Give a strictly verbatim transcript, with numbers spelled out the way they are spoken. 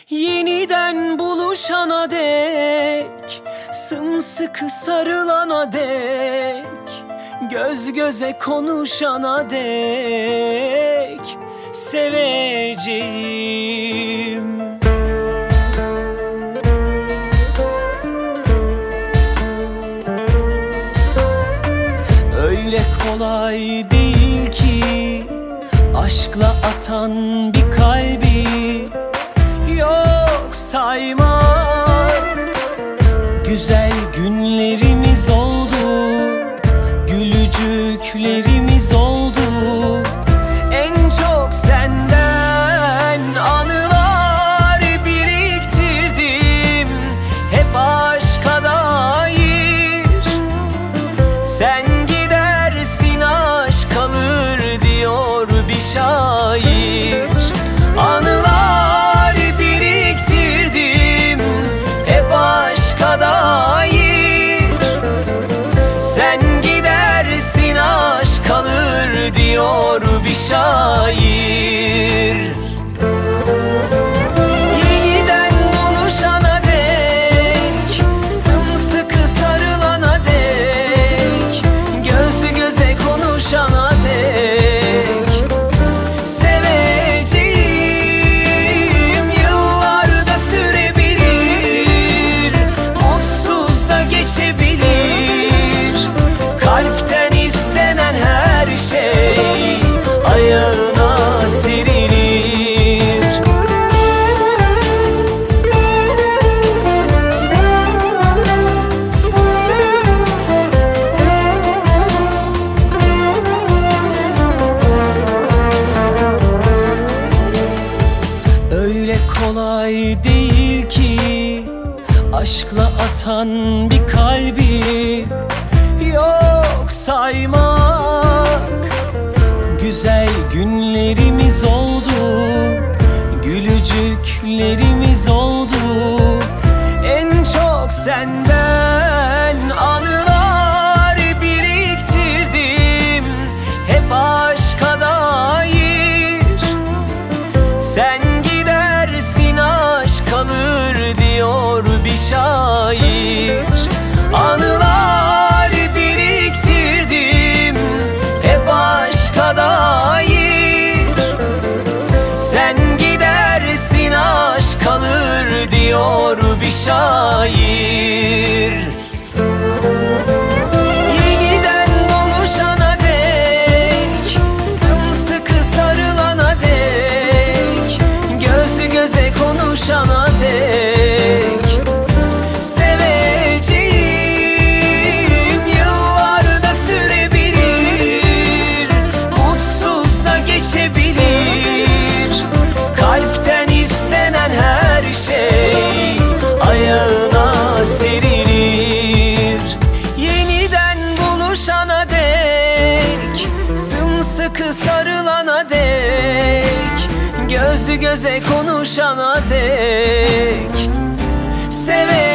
Yeniden buluşana dek, sımsıkı sarılana dek, göz göze konuşana dek seveceğim. Öyle kolay değil ki aşkla atan bir kalbi yok saymak. Güzel günlerimiz oldu, gülücüklerimiz oldu. En çok senden anılar biriktirdim, hep aşka dair. Sen gidersin aşk kalır diyor bir şair. Anılar biriktirdim, hep aşka dair. Sen gidersin aşk kalır diyor bir şair. Yeniden buluşana dek, sımsıkı sarılana dek, göz göze konuşana dek seveceğim. Yıllarda sürebilir, mutsuz da geçebilir. Kalpten istenen her şey ayağına serilir. Öyle kolay değil ki aşkla atan bir kalbi yok saymak. Güzel günlerimiz oldu, gülücüklerimiz oldu. En çok senden anılar biriktirdim, hep aşka dair. Sen gidersin aşk kalır diyor bir şair. Anılar biriktirdim, hep aşka dair. Sen gidersin aşk kalır diyor bir şair. Yeniden buluşana dek, sımsıkı sarılana dek, göz göze konuşana dek seveceğim. Yıllarda sürebilir, mutsuz da geçebilir. Kalpten istenen her şey ayağına serilir. Yeniden buluşana dek, sımsıkı sarılana dek, göz göze konuşana dek severim.